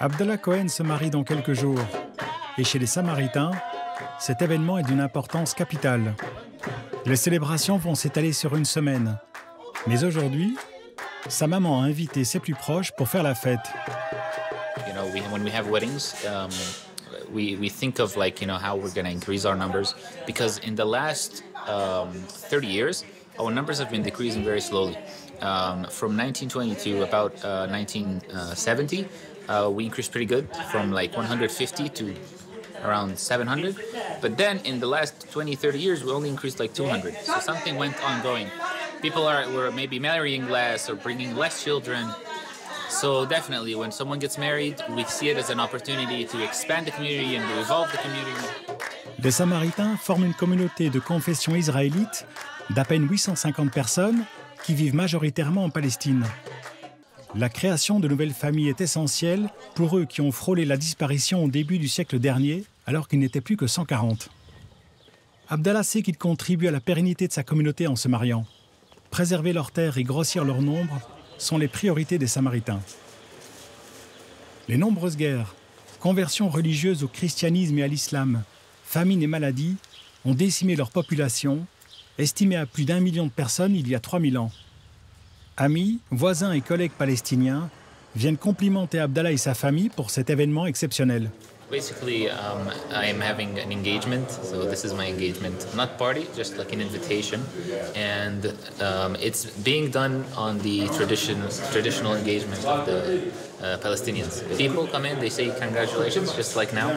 Abdallah Cohen se marie dans quelques jours. Et chez les Samaritains, cet événement est d'une importance capitale. Les célébrations vont s'étaler sur une semaine. Mais aujourd'hui, sa maman a invité ses plus proches pour faire la fête. You know, when we have weddings, we think of how we're going to increase our numbers, because in the last 30 years, our numbers have been decreasing very slowly. From 1920 to about 1970, we increased pretty good, from like 150 to around 700. But then in the last 20, 30 years, we only increased like 200. So something went ongoing. People were maybe marrying less or bringing less children. So definitely, when someone gets married, we see it as an opportunity to expand the community and to evolve the community. Les Samaritains forment une communauté de confession israélite d'à peine 850 personnes qui vivent majoritairement en Palestine. La création de nouvelles familles est essentielle pour eux qui ont frôlé la disparition au début du siècle dernier, alors qu'ils n'étaient plus que 140. Abdallah sait qu'il contribue à la pérennité de sa communauté en se mariant. Préserver leurs terres et grossir leur nombre sont les priorités des Samaritains. Les nombreuses guerres, conversions religieuses au christianisme et à l'islam, famines et maladies ont décimé leur population, estimée à plus d'1 million de personnes il y a 3000 ans. Amis, voisins et collègues palestiniens viennent complimenter Abdallah et sa famille pour cet événement exceptionnel. Basically, I am having an engagement, so this is my engagement. Not party, just like an invitation, and it's being done on the traditional engagement of the Palestinians. People come in, they say congratulations, just like now.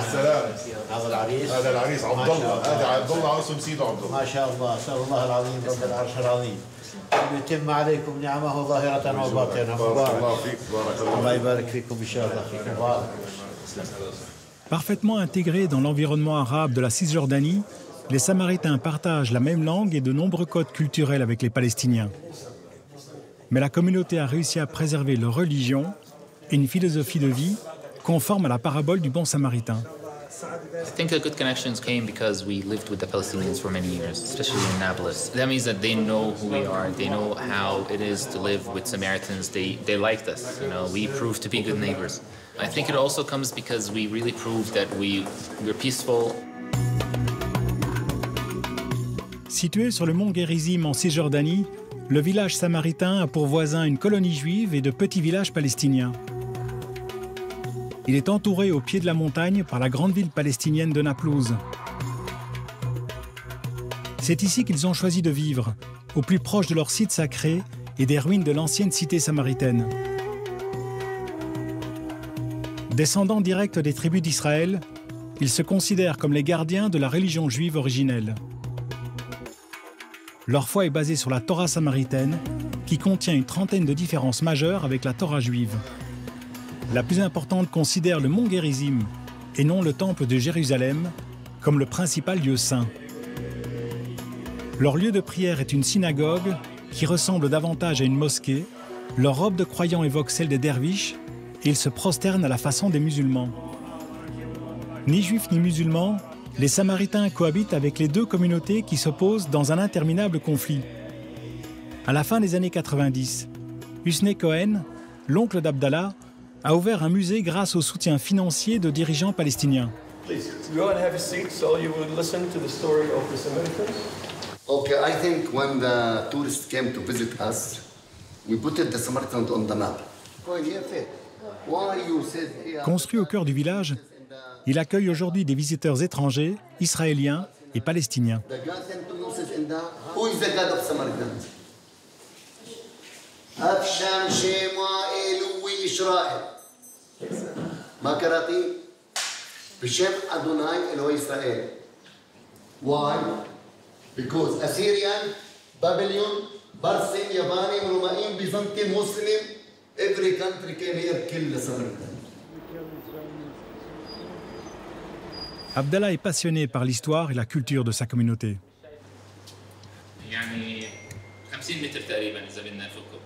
يتم عليكم نعمه ظاهرة وباطنة مبارك الله يبارك فيكم إن شاء الله. Parfaitement intégrés dans l'environnement arabe de la Cisjordanie, les Samaritains partagent la même langue et de nombreux codes culturels avec les Palestiniens. Mais la communauté a réussi à préserver leur religion et une philosophie de vie conforme à la parabole du bon Samaritain. I think the good connections came because we lived with the Palestinians for many years, especially in Nablus. That means that they know who we are, they know how it is to live with Samaritans, they liked us, you know, we proved to be good neighbors. I think it also comes because we really proved that we're peaceful. Situé sur le mont Gerizim en Cisjordanie, le village samaritain a pour voisin une colonie juive et de petits villages palestiniens. Il est entouré au pied de la montagne par la grande ville palestinienne de Naplouse. C'est ici qu'ils ont choisi de vivre, au plus proche de leur site sacré et des ruines de l'ancienne cité samaritaine. Descendants directs des tribus d'Israël, ils se considèrent comme les gardiens de la religion juive originelle. Leur foi est basée sur la Torah samaritaine, qui contient une trentaine de différences majeures avec la Torah juive. La plus importante considère le mont Gerizim, et non le temple de Jérusalem, comme le principal lieu saint. Leur lieu de prière est une synagogue qui ressemble davantage à une mosquée. Leur robe de croyants évoque celle des derviches, et ils se prosternent à la façon des musulmans. Ni juifs ni musulmans, les Samaritains cohabitent avec les deux communautés qui s'opposent dans un interminable conflit. À la fin des années 90, Husney Cohen, l'oncle d'Abdallah, a ouvert un musée grâce au soutien financier de dirigeants palestiniens. Okay, I think when the tourists came to visit us, we put the Samaritans on the map. Construit au cœur du village, il accueille aujourd'hui des visiteurs étrangers, israéliens et palestiniens. Who is the God of Samaritans? Afsham Shema Elui Israel. Makarati Bishem Adonai Eloi Israel. Why? Because Assyrian, Babylon, Barsim, Yavanim, Romaim, Byzantine, Muslim, every country came here to kill the Samaritans. Abdallah est passionné par l'histoire et la culture de sa communauté. يعني 50 متر تقريبا إذا بدنا نفكه.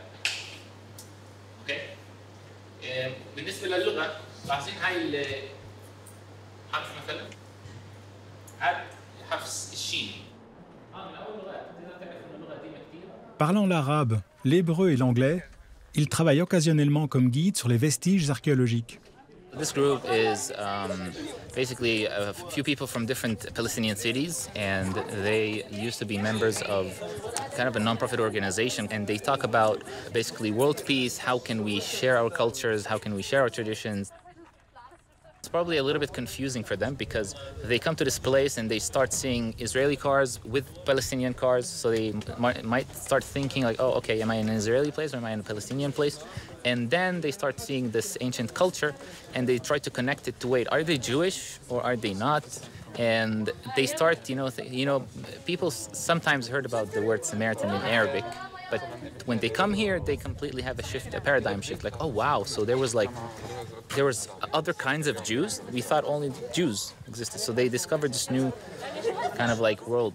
اوكي بالنسبه للغه لاحظين هاي الحرف مثلا هذا حرف الشين من اول لغات تقدر تعرف انه اللغه قديمه كثير. Parlant l'arabe, l'hébreu et l'anglais, Il travaille occasionnellement comme guide sur les vestiges archéologiques. This group is basically a few people from different Palestinian cities, and they used to be members of kind of a non-profit organization, and they talk about basically world peace, how can we share our cultures, how can we share our traditions. It's probably a little bit confusing for them because they come to this place and they start seeing Israeli cars with Palestinian cars, so they might start thinking like, oh, okay, am I in an Israeli place or am I in a Palestinian place? And then they start seeing this ancient culture and they try to connect it to, wait, are they Jewish or are they not? And they start, people sometimes heard about the word Samaritan in Arabic, but when they come here, they completely have a paradigm shift, like, oh, wow, so there was other kinds of Jews. We thought only Jews existed. So they discovered this new kind of like world.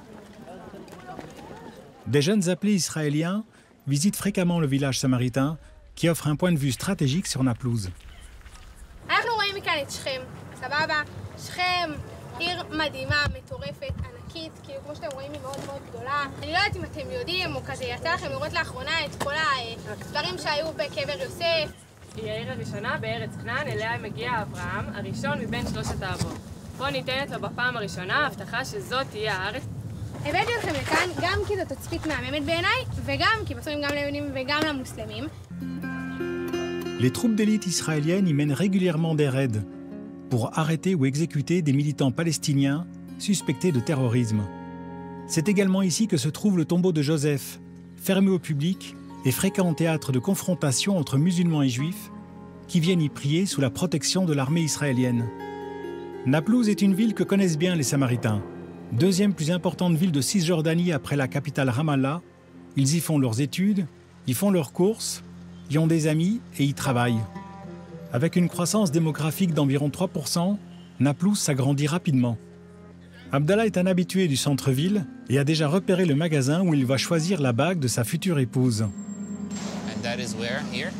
Des jeunes appelés israéliens visitent fréquemment le village samaritain qui offre un point de vue stratégique sur Naplouse. אנחנו רואים מכאן את שכם, סבבה? שכם, עיר מדהימה, מטורפת, ענקית, כאילו כמו שאתם רואים היא מאוד מאוד גדולה. אני לא יודעת אם אתם יודעים או כזה יצא לכם לראות לאחרונה את כל הדברים שהיו בקבר יוסף. היא העיר הראשונה בארץ כנען, אליה מגיע אברהם, הראשון מבין שלושת האבות. פה ניתנת לו בפעם הראשונה הבטחה שזאת תהיה הארץ. הבאתי אתכם לכאן גם כי זו תצפית מהממת בעיניי, וגם כי מצויים גם ליהודים וגם למוסלמים. Les troupes d'élite israéliennes y mènent régulièrement des raids pour arrêter ou exécuter des militants palestiniens suspectés de terrorisme. C'est également ici que se trouve le tombeau de Joseph, fermé au public et fréquent théâtre de confrontation entre musulmans et juifs qui viennent y prier sous la protection de l'armée israélienne. Naplouse est une ville que connaissent bien les Samaritains. Deuxième plus importante ville de Cisjordanie après la capitale Ramallah, ils y font leurs études, y font leurs courses, y ont des amis et y travaillent. Avec une croissance démographique d'environ 3%, Naplouse s'agrandit rapidement. Abdallah est un habitué du centre-ville et a déjà repéré le magasin où il va choisir la bague de sa future épouse. And that is where, here?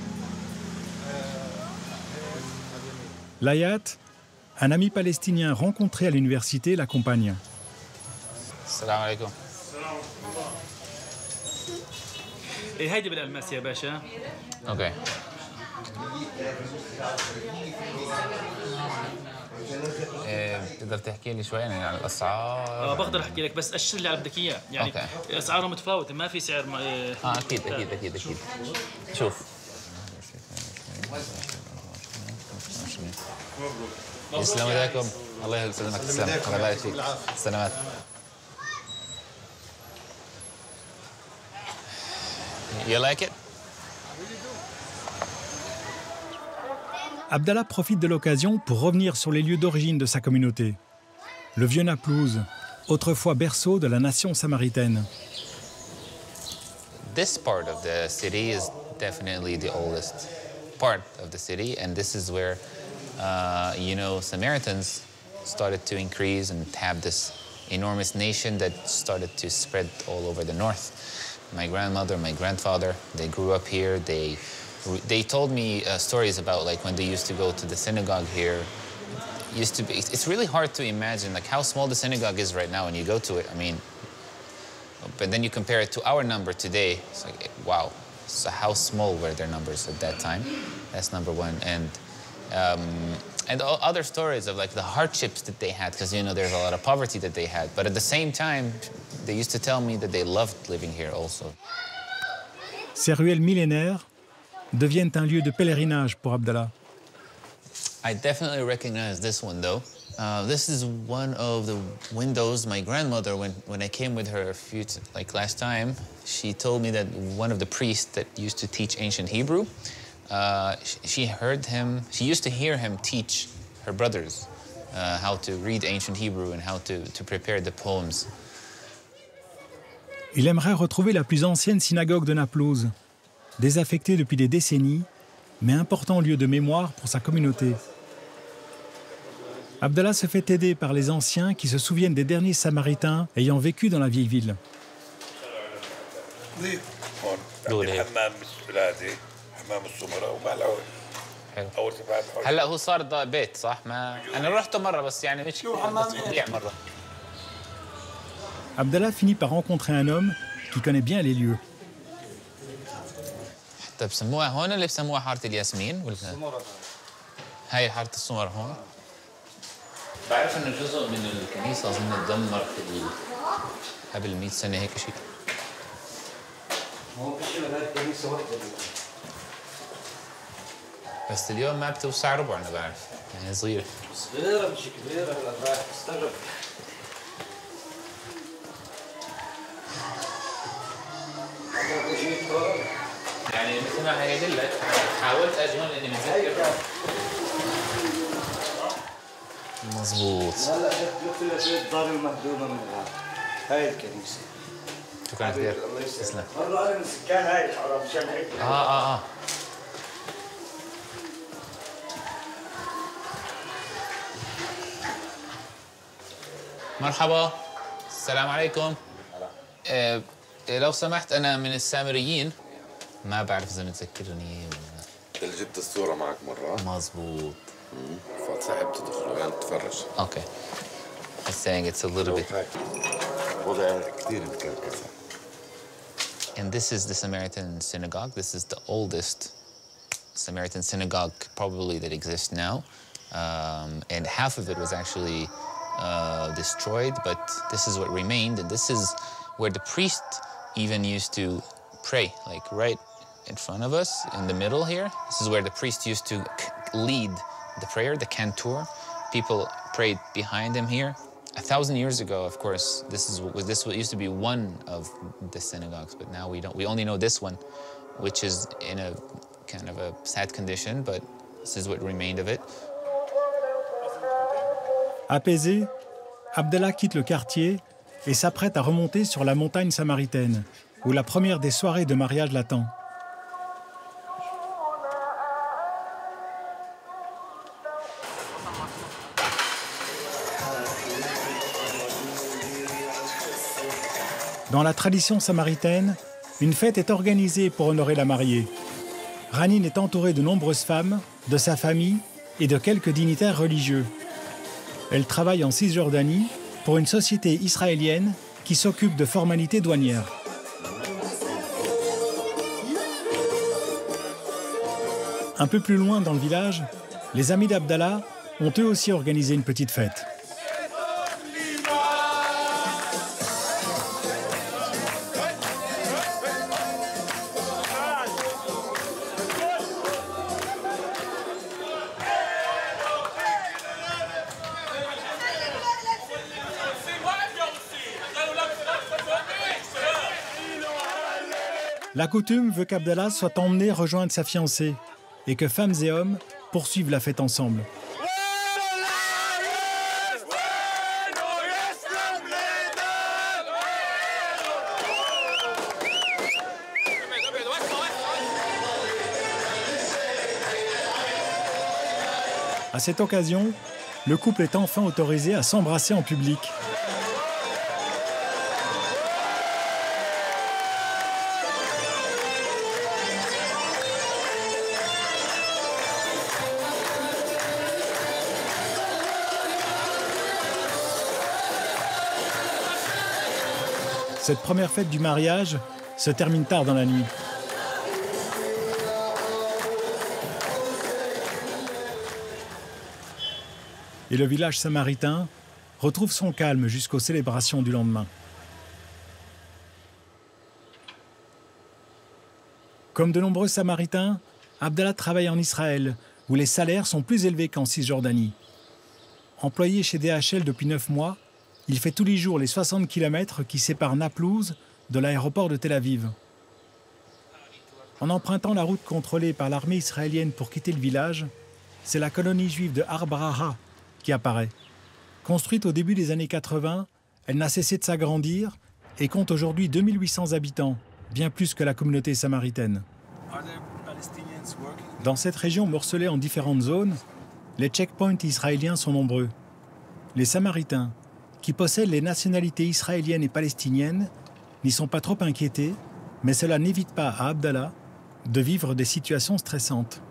Layat, un ami palestinien rencontré à l'université, l'accompagne. Salam alaikum. هيدي بالالماس يا باشا. Okay. تقدر تحكي لي شوي عن الاسعار؟ بقدر احكي لك بس الشيء اللي على بدك اياه يعني اسعارهم متفاوته ما في سعر اكيد. شوف السلام عليكم. الله يسلمك. تسلم. الله يبارك فيك. سلامات. You like it? Abdallah profite de l'occasion pour revenir sur les lieux d'origine de sa communauté. Le vieux Naplouse, autrefois berceau de la nation samaritaine. This part of the city is definitely the oldest part of the city, and this is where, Samaritans started to increase and have this enormous nation that started to spread all over the north. My grandmother, my grandfather, they grew up here. They told me stories about like when they used to go to the synagogue here. It's really hard to imagine like how small the synagogue is right now when you go to it. I mean, but then you compare it to our number today. It's like, wow. So how small were their numbers at that time? That's number one. And other stories of like the hardships that they had, because there's a lot of poverty that they had. But at the same time, they used to tell me that they loved living here also. Ces ruelles millénaires deviennent un lieu de pèlerinage pour Abdallah. I definitely recognize this one though. This is one of the windows my grandmother, when I came with her last time, she told me that one of the priests that used to teach ancient Hebrew, she used to hear him teach her brothers how to read ancient Hebrew and how to prepare the poems. Il aimerait retrouver la plus ancienne synagogue de Naplouse, désaffectée depuis des décennies, mais important lieu de mémoire pour sa communauté. Abdallah se fait aider par les anciens qui se souviennent des derniers Samaritains ayant vécu dans la vieille ville. هلا هو صار بيت صح؟ ما انا رحته مره بس يعني مش مضيع مره. Abdallah finit par rencontrer un homme qui connaît bien les lieux. طيب بسموها هون اللي بسموها حارة الياسمين ولا؟ هاي حارة السمر هون. بعرف انه جزء من الكنيسة اظن تدمر قبل 100 سنة هيك شيء. هو في شيء من هاي الكنيسة وحدة. بس اليوم ما بتوسع ربع انا بعرف، يعني صغيرة. صغيرة مش كبيرة هلا رايح تستغرب. يعني مثل ما هي دلت حاولت اجي هون لاني متذكر. مظبوط. هلا جبت لك الدار المهدومة منها. هاي الكنيسة. شكرا كثير. تسلم. مرة أنا من سكان هاي الحارة مشان هيك. مرحبا. السلام عليكم. لو سمحت أنا من السامريين. ما بعرف إذا متذكرني ولا. جبت الصورة معك مرة. مظبوط. فصاحب تدخل يعني تتفرج. Okay. I'm saying it's a little bit. وضع كثير مكركس. And this is the Samaritan synagogue. This is the oldest Samaritan synagogue probably that exists now. And half of it was actually destroyed, but this is what remained. And this is where the priest even used to pray, like right in front of us, in the middle here. This is where the priest used to lead the prayer, the cantor. People prayed behind him here. 1,000 years ago, of course, this used to be one of the synagogues, but now we only know this one, which is in a kind of a sad condition, but this is what remained of it. Apaisé, Abdallah quitte le quartier et s'apprête à remonter sur la montagne samaritaine, où la première des soirées de mariage l'attend. Dans la tradition samaritaine, une fête est organisée pour honorer la mariée. Ranin est entourée de nombreuses femmes, de sa famille et de quelques dignitaires religieux. Elle travaille en Cisjordanie pour une société israélienne qui s'occupe de formalités douanières. Un peu plus loin dans le village, les amis d'Abdallah ont eux aussi organisé une petite fête. La coutume veut qu'Abdallah soit emmené rejoindre sa fiancée et que femmes et hommes poursuivent la fête ensemble. À cette occasion, le couple est enfin autorisé à s'embrasser en public. Cette première fête du mariage se termine tard dans la nuit. Et le village samaritain retrouve son calme jusqu'aux célébrations du lendemain. Comme de nombreux Samaritains, Abdallah travaille en Israël, où les salaires sont plus élevés qu'en Cisjordanie. Employé chez DHL depuis 9 mois, il fait tous les jours les 60 km qui séparent Naplouse de l'aéroport de Tel Aviv. En empruntant la route contrôlée par l'armée israélienne pour quitter le village, c'est la colonie juive de Har Braha qui apparaît. Construite au début des années 80, elle n'a cessé de s'agrandir et compte aujourd'hui 2800 habitants, bien plus que la communauté samaritaine. Dans cette région morcelée en différentes zones, les checkpoints israéliens sont nombreux. Les Samaritains, qui possèdent les nationalités israéliennes et palestiniennes, n'y sont pas trop inquiétés, mais cela n'évite pas à Abdallah de vivre des situations stressantes.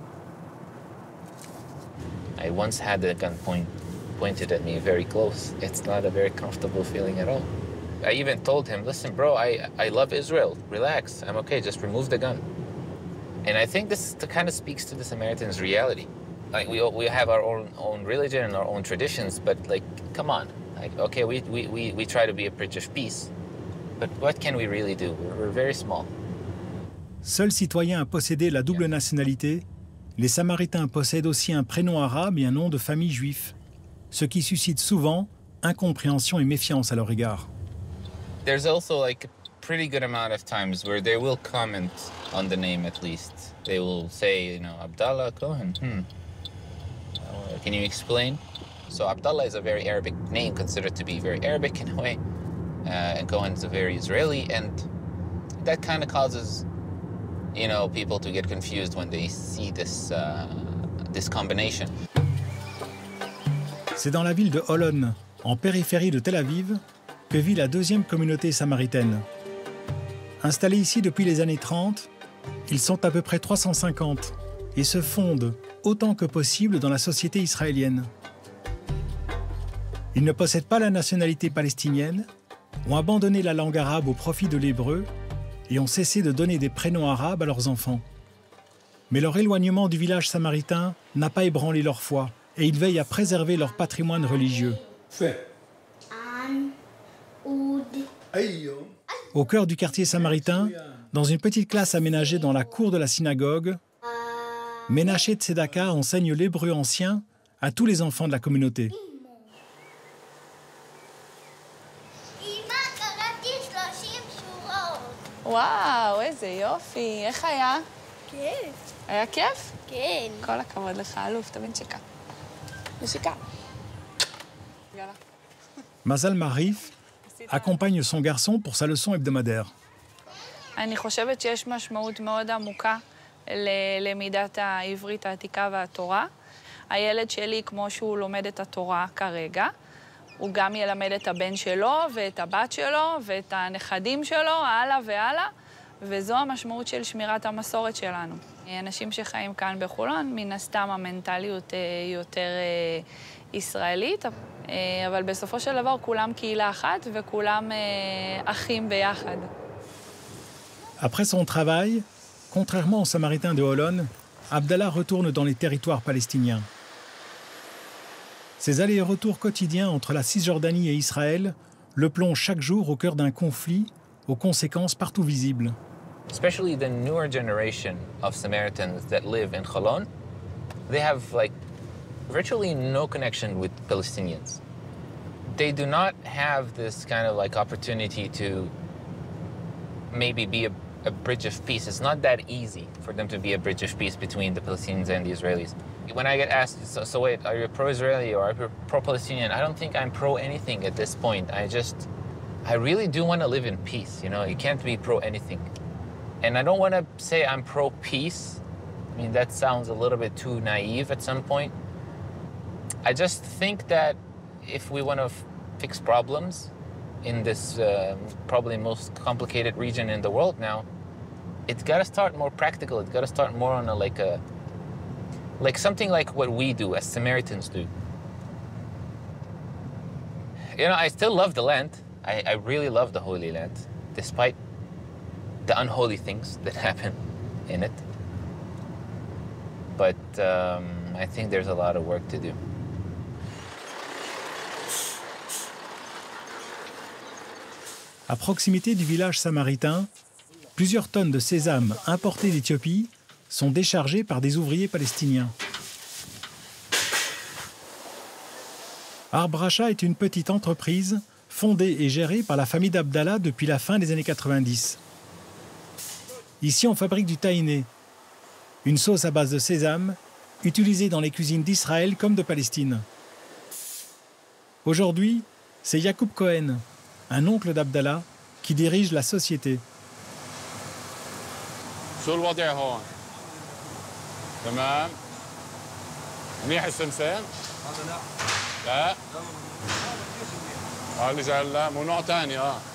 I once had a gun pointed at me very close. It's not a very comfortable feeling at all. I even told him, listen, bro, I love Israel. Relax. I'm okay. Just remove the gun. And I think this kind of speaks to the Samaritans' reality. Like we have our own religion and our own traditions, but like, come on. Like, okay, we try to be a bridge of peace, but what can we really do? We're very small. Seuls citoyens à posséder la double nationalité, les Samaritains possèdent aussi un prénom arabe et un nom de famille juif, ce qui suscite souvent incompréhension et méfiance à leur égard. There's also like a pretty good amount of times where they will comment on the name at least. They will say, you know, Abdallah Cohen. Can you explain? So Abdallah is a very Arabic name, considered to be very Arabic in a way, and Cohen is a very Israeli, and that kind of causes, you know, people to get confused when they see this combination. C'est dans la ville de Holon, en périphérie de Tel Aviv, que vit la deuxième communauté samaritaine. Installés ici depuis les années 30, ils sont à peu près 350 et se fondent autant que possible dans la société israélienne. Ils ne possèdent pas la nationalité palestinienne, ont abandonné la langue arabe au profit de l'hébreu et ont cessé de donner des prénoms arabes à leurs enfants. Mais leur éloignement du village samaritain n'a pas ébranlé leur foi et ils veillent à préserver leur patrimoine religieux. Au cœur du quartier samaritain, dans une petite classe aménagée dans la cour de la synagogue, Ménaché Tzedaka enseigne l'hébreu ancien à tous les enfants de la communauté. וואו, איזה יופי. איך היה? כיף. היה כיף? כן. כל הכבוד לך, אלוף, תבין שיקה. ושיקה. יאללה. Mazal Marif accompagne son garçon pour sa leçon hebdomadaire. אני חושבת שיש משמעות מאוד עמוקה ללמידת העברית העתיקה והתורה. הילד שלי, כמו שהוא לומד את התורה כרגע, הוא גם ילמד את הבן שלו ואת הבת שלו ואת הנכדים שלו, הלאה והלאה, וזו המשמעות של שמירת המסורת שלנו. אנשים שחיים כאן בחולון, מן הסתם המנטליות יותר ישראלית, אבל בסופו של דבר כולם קהילה אחת וכולם אחים ביחד. Après son travail, contrairement aux Samaritains de Holon, Abdallah retourne dans les territoires palestiniens. Ces allers-et-retours quotidiens entre la Cisjordanie et Israël le plongent chaque jour au cœur d'un conflit aux conséquences partout visibles. Especially the newer generation of Samaritans that live in Cholon, they have like virtually no connection with Palestinians. They do not have this kind of like opportunity to maybe be a bridge of peace. It's not that easy for them to be a bridge of peace between the Palestinians and the Israelis. When I get asked, so wait, are you pro-Israeli or are you pro-Palestinian? I don't think I'm pro-anything at this point. I really do want to live in peace, you know? You can't be pro-anything. And I don't want to say I'm pro-peace. I mean, that sounds a little bit too naive at some point. I just think that if we want to fix problems in this probably most complicated region in the world now, it's got to start more practical. It's got to start more on like something like what we do as Samaritans do. You know, I still love the land. I really love the Holy Land, despite the unholy things that happen in it. But I think there's a lot of work to do. À proximité du village samaritain, plusieurs tonnes de sésame importées d'Éthiopie sont déchargées par des ouvriers palestiniens. Arbracha est une petite entreprise fondée et gérée par la famille d'Abdallah depuis la fin des années 90. Ici, on fabrique du tahine, une sauce à base de sésame utilisée dans les cuisines d'Israël comme de Palestine. Aujourd'hui, c'est Yacoub Cohen, un oncle d'Abdallah, qui dirige la société. شو الوضع هون؟ تمام؟ منيح السمسم؟ هذا لا. لا؟ اللي جاي لا مو نوع ثاني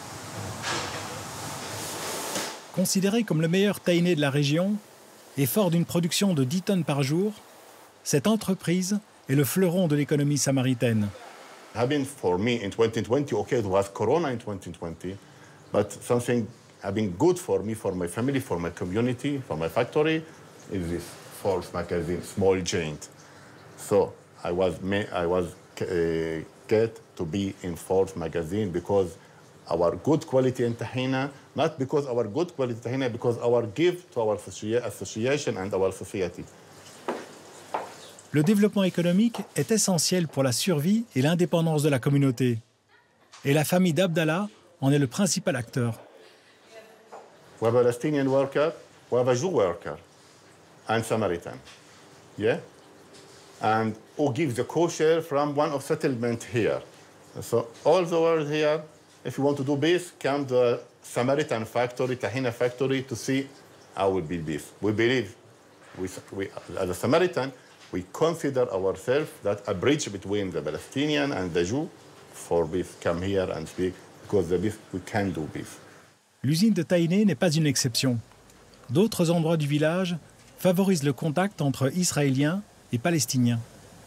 Considéré comme le meilleur tahine de la région et fort d'une production de 10 tonnes par jour, cette entreprise est le fleuron de l'économie samaritaine. Having for me in 2020, okay, it was Corona in 2020, but something having good for me, for my family, for my community, for my factory, in this Forbes magazine, small giant. So I was get to be in Forbes magazine because our good quality in tahina, not because our good quality tahina, because our give to our association and our society. Le développement économique est essentiel pour la survie et l'indépendance de la communauté. Et la famille d'Abdallah en est le principal acteur. We have a Palestinian worker, we have a Jew worker, and Samaritan. Yeah? And who gives the kosher from one of settlement here. So all the world here, if you want to do beef, come to the Samaritan factory, Tahina factory, to see how will be beef. We believe, we as a Samaritan, we consider ourselves that a bridge between the Palestinian and the Jew for beef. Come here and speak, because the beef, we can do beef. L'usine de Taïné n'est pas une exception. D'autres endroits du village favorisent le contact entre Israéliens et Palestiniens.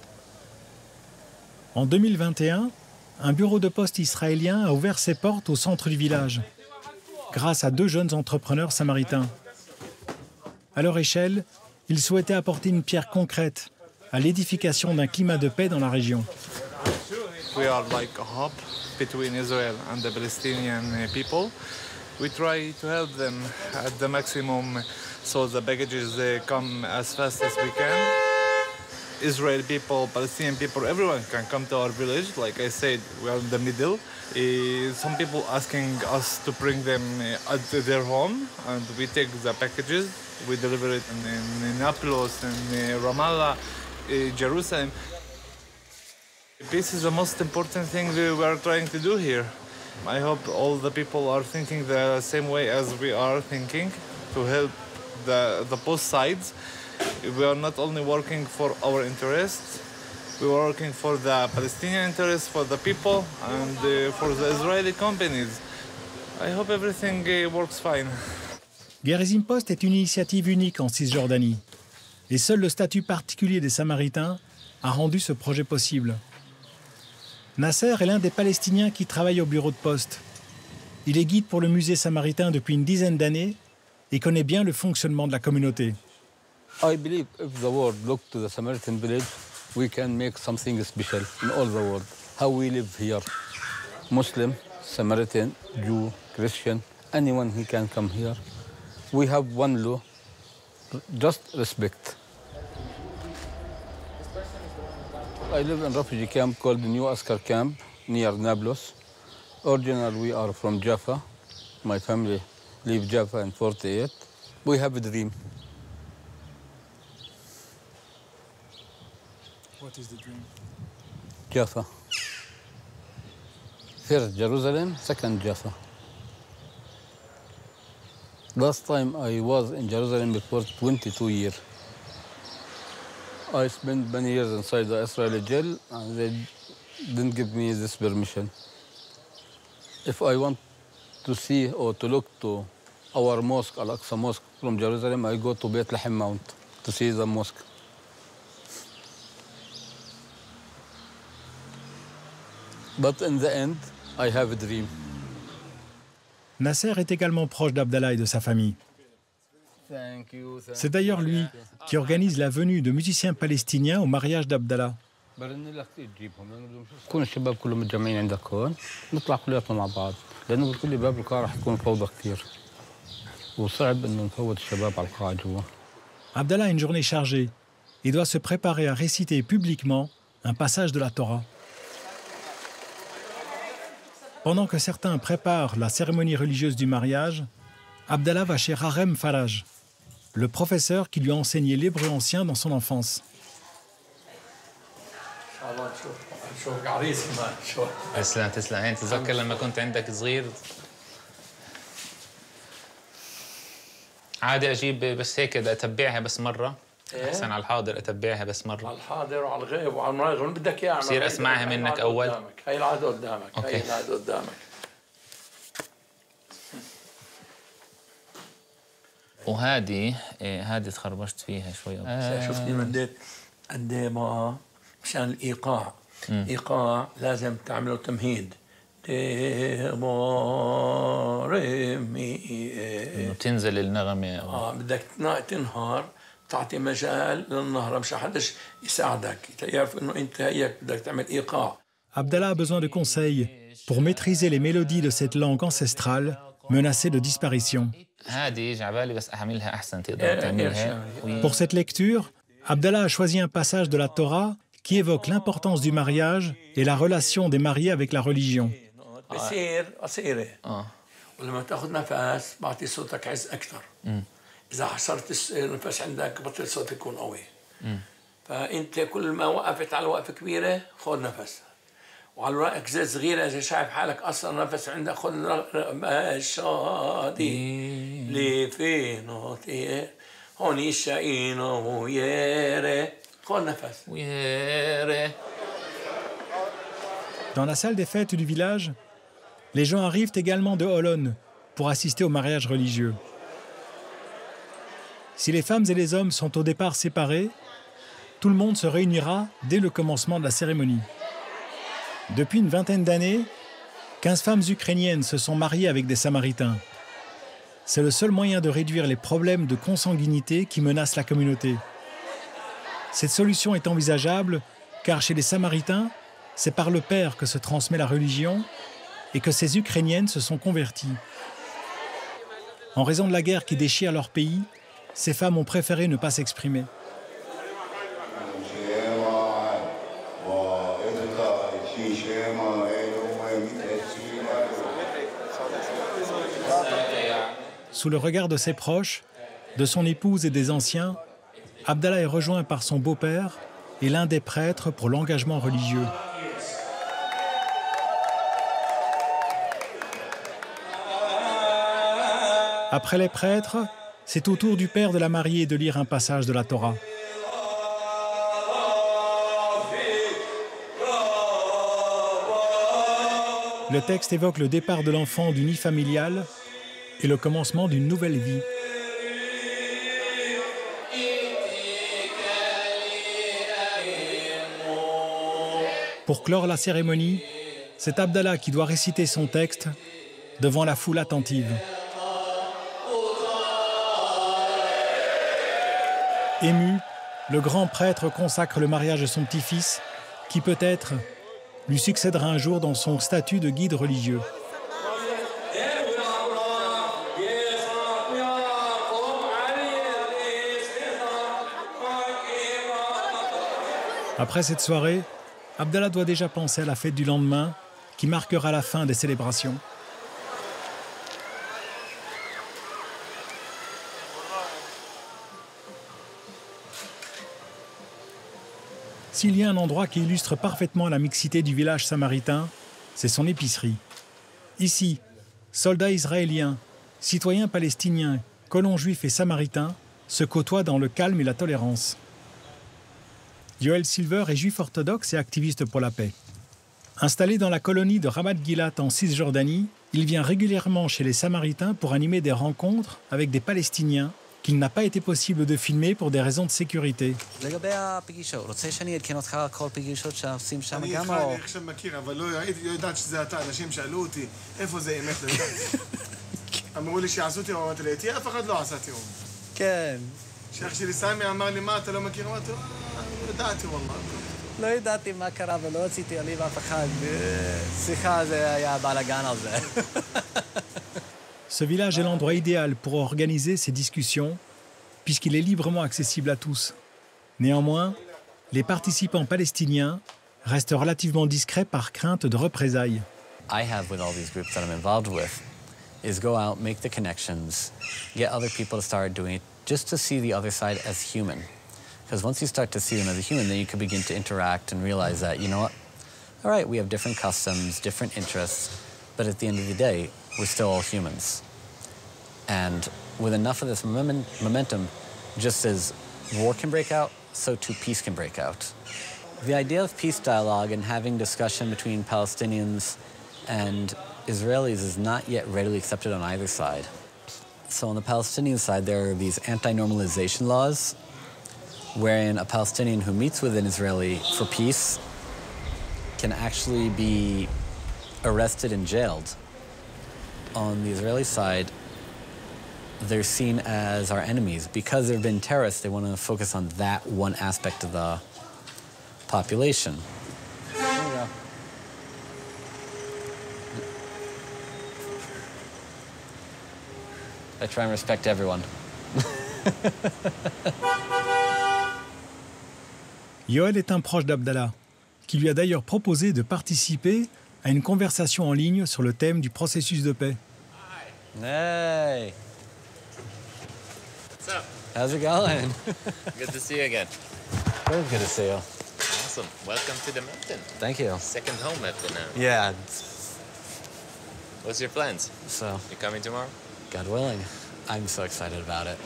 En 2021, un bureau de poste israélien a ouvert ses portes au centre du village, grâce à 2 jeunes entrepreneurs samaritains. À leur échelle, ils souhaitaient apporter une pierre concrète à l'édification d'un climat de paix dans la région. We are like a hub between Israel and the Palestinian people. We try to help them at the maximum so the packages come as fast as we can. Israeli people, Palestinian people, everyone can come to our village. Like I said, we are in the middle. Some people asking us to bring them at their home, and we take the packages. We deliver it in Naples, in Ramallah, Jerusalem. Peace is the most important thing we are trying to do here. I hope all the people are thinking the same way as we are thinking, to help the both sides. We are not only working for our interests, we are working for the Palestinian interests, for the people, and for the Israeli companies. I hope everything works fine. Gerizim Post est une initiative unique en Cisjordanie. Et seul le statut particulier des Samaritains a rendu ce projet possible. Nasser est l'un des Palestiniens qui travaille au bureau de poste. Il est guide pour le musée samaritain depuis une dizaine d'années et connaît bien le fonctionnement de la communauté. I believe if the world look to the Samaritan village, we can make something special in all the world. How we live here, Muslim, Samaritan, Jew, Christian, anyone who can come here. We have one law, just respect. I live in a refugee camp called the New Askar Camp near Nablus. Originally, we are from Jaffa. My family leave Jaffa in 48. We have a dream. What is the dream? Jaffa. First Jerusalem, second Jaffa. Last time I was in Jerusalem before 22 years. I spent many years inside the Israeli jail and they didn't give me this permission. If I want to see or to look to our mosque, Al-Aqsa Mosque from Jerusalem, I go to Beit Lahem Mount to see the mosque. But in the end, I have a dream. Nasser est également proche d'Abdallah et de sa famille. C'est d'ailleurs lui qui organise la venue de musiciens palestiniens au mariage d'Abdallah. يكون الشباب كلهم متجمعين عندك هون نطلع كلياتنا مع بعض لانه بكل باب القاعه رح تكون فوضى كثير وصعب انه نفوت الشباب على القاعه جوا. Abdallah a une journée chargée et doit se préparer à réciter publiquement un passage de la Torah. Pendant que certains préparent la cérémonie religieuse du mariage, Abdallah va chez Harem Faraj, le professeur qui lui a enseigné l'hébreu ancien dans son enfance. نشوفك عريس كمان شو تسلم تتذكر لما كنت عندك صغير عادي اجيب بس هيك اتبعها بس مره احسن على الحاضر اتبعها بس مره على الحاضر وعلى الغيب وعلى المراغب اللي بدك اياه بصير اسمعها منك اول هي العاده قدامك هي العاده قدامك وهذه هذه تخربشت فيها شوي شفتني مديت قد ايه ما مشان الايقاع ايقاع لازم تعمله تمهيد تنزل النغمه بدك تنهار تعطي مجال للنهضة مش حدش يساعدك يعرف إنه أنت هيك بدك تعمل إيقاع. Abdallah a besoin de conseils pour maîtriser les mélodies de cette langue ancestrale menacée de disparition. Pour cette lecture, Abdallah a choisi un passage de la Torah qui évoque l'importance du mariage et la relation des mariés avec la religion. ولما تاخذ نفس بعطي صوتك عز اكثر. اذا حصرت النفس عندك بطل صوتك يكون قوي. فانت كل ما وقفت على وقفه كبيره خذ نفس. وعلى وقفه صغيره اذا شايف حالك اصلا نفس عندك خذ الشادي اللي في نوتي هون يشاينو ويري خذ نفس. Dans la salle des fêtes du village, les gens arrivent également de Holon pour assister au mariage religieux. Si les femmes et les hommes sont au départ séparés, tout le monde se réunira dès le commencement de la cérémonie. Depuis une vingtaine d'années, 15 femmes ukrainiennes se sont mariées avec des Samaritains. C'est le seul moyen de réduire les problèmes de consanguinité qui menacent la communauté. Cette solution est envisageable car chez les Samaritains, c'est par le père que se transmet la religion et que ces Ukrainiennes se sont converties. En raison de la guerre qui déchire leur pays, ces femmes ont préféré ne pas s'exprimer. Sous le regard de ses proches, de son épouse et des anciens, Abdallah est rejoint par son beau-père et l'un des prêtres pour l'engagement religieux. Après les prêtres, c'est au tour du père de la mariée de lire un passage de la Torah. Le texte évoque le départ de l'enfant du nid familial et le commencement d'une nouvelle vie. Pour clore la cérémonie, c'est Abdallah qui doit réciter son texte devant la foule attentive. Ému, le grand prêtre consacre le mariage de son petit-fils, qui peut-être lui succédera un jour dans son statut de guide religieux. Après cette soirée, Abdallah doit déjà penser à la fête du lendemain, qui marquera la fin des célébrations. S'il y a un endroit qui illustre parfaitement la mixité du village samaritain, c'est son épicerie. Ici, soldats israéliens, citoyens palestiniens, colons juifs et samaritains se côtoient dans le calme et la tolérance. Yoel Silver est juif orthodoxe et activiste pour la paix. Installé dans la colonie de Ramat Gilat en Cisjordanie, il vient régulièrement chez les Samaritains pour animer des rencontres avec des Palestiniens qu'il n'a pas été possible de filmer pour des raisons de sécurité. לא ידעתי מה קרה ולא רציתי עליו אף אחד. שיחה זה היה בלגן על זה. Ce village est l'endroit idéal pour organiser ces discussions, puisqu'il est librement accessible à tous. Néanmoins, les participants palestiniens restent relativement discrets par crainte de représailles. I have with all these groups that I'm involved with is go out, make the connections, get other people to start doing it, just to see the other side as human. Because once you start to see them as a human, then you can begin to interact and realize that, you know what, all right, we have different customs, different interests, but at the end of the day, we're still all humans. And with enough of this momentum, just as war can break out, so too peace can break out. The idea of peace dialogue and having discussion between Palestinians and Israelis is not yet readily accepted on either side. So on the Palestinian side, there are these anti-normalization laws wherein a Palestinian who meets with an Israeli for peace can actually be arrested and jailed. On the Israeli side, they're seen as our enemies. Because they've been terrorists, they want to focus on that one aspect of the population. There you go. I try and respect everyone. Yoel est un proche d'Abdallah, qui lui a d'ailleurs proposé de participer à une conversation en ligne sur le thème du processus de paix. Hey! What's up? How's it going? Good to see you again. Very good to see you. Awesome. Welcome to the mountain. Thank you. Second home after now. Yeah. What's your plans? So, You coming tomorrow? God willing, I'm so excited about it.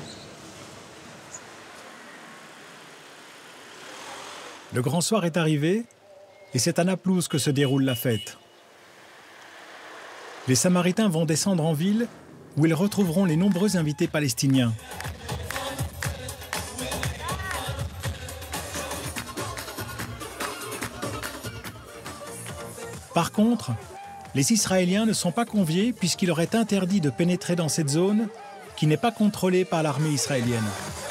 Le grand soir est arrivé et c'est à Naplouse que se déroule la fête. Les Samaritains vont descendre en ville où ils retrouveront les nombreux invités palestiniens. Par contre, les Israéliens ne sont pas conviés puisqu'il leur est interdit de pénétrer dans cette zone qui n'est pas contrôlée par l'armée israélienne.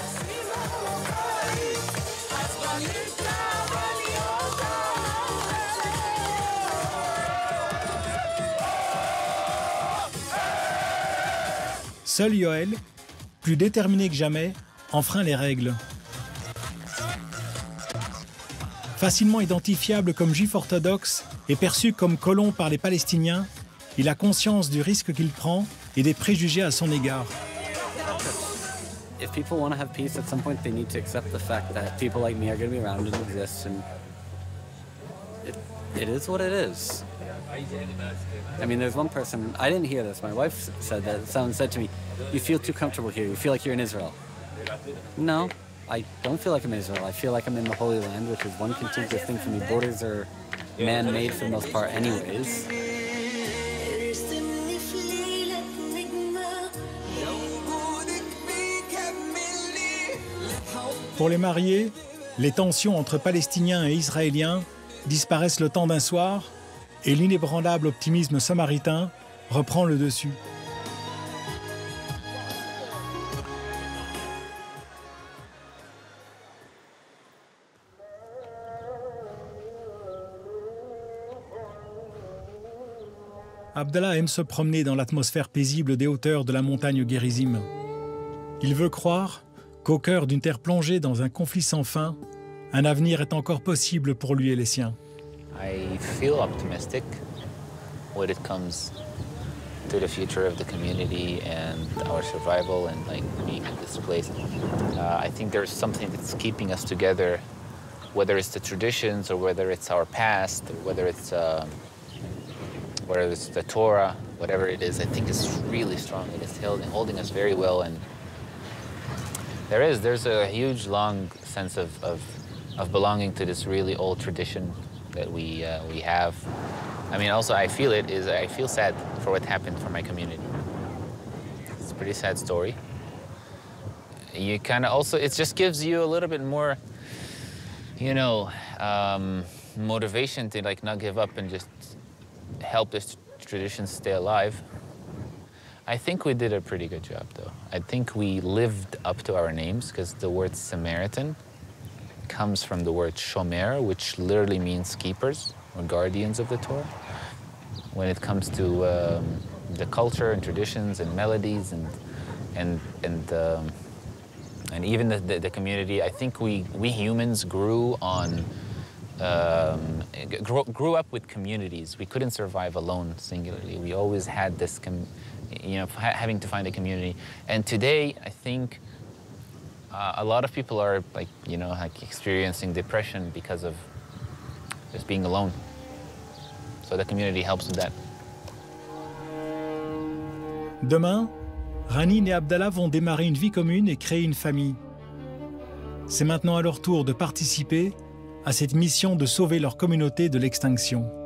Seul Yoel, plus déterminé que jamais, enfreint les règles. Facilement identifiable comme juif orthodoxe et perçu comme colon par les Palestiniens, il a conscience du risque qu'il prend et des préjugés à son égard. If people want to have peace at some point, they need to accept the fact that people like me are going to be around and exist, and it is what it is. I mean, there's one person, I didn't hear this, my wife said that, someone said to me, you feel too comfortable here, you feel like you're in Israel. No, I don't feel like I'm in Israel, I feel like I'm in the Holy Land, which is one contiguous thing for me. Borders are man-made for the most part anyways. Pour les mariés, les tensions entre Palestiniens et Israéliens disparaissent le temps d'un soir et l'inébranlable optimisme samaritain reprend le dessus. Abdallah aime se promener dans l'atmosphère paisible des hauteurs de la montagne Gerizim. Il veut croire qu'au cœur d'une terre plongée dans un conflit sans fin, un avenir est encore possible pour lui et les siens. I feel optimistic when it comes to the future of the community and our survival and like being in this place. I think there's something that's keeping us together, whether it's the traditions or whether it's our past, or whether it's the Torah, whatever it is. I think it's really strong and it's holding us very well. And there's a huge, long sense of belonging to this really old tradition that we have. I mean, also I feel sad for what happened for my community. It's a pretty sad story. You kind of also, it just gives you a little bit more, you know, motivation to like not give up and just help this tradition stay alive. I think we did a pretty good job, though. I think we lived up to our names because the word Samaritan comes from the word shomer, which literally means keepers or guardians of the Torah. When it comes to the culture and traditions and melodies and even the community, I think we humans grew on grew up with communities. We couldn't survive alone singularly. We always had this, having to find a community. And today, I think a lot of people are like experiencing depression because of just being alone. So the community helps with that. Demain, Ranin et Abdallah vont démarrer une vie commune et créer une famille. C'est maintenant à leur tour de participer à cette mission de sauver leur communauté de l'extinction.